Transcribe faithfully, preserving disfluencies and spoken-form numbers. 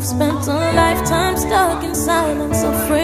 We've spent a lifetime stuck in silence, afraid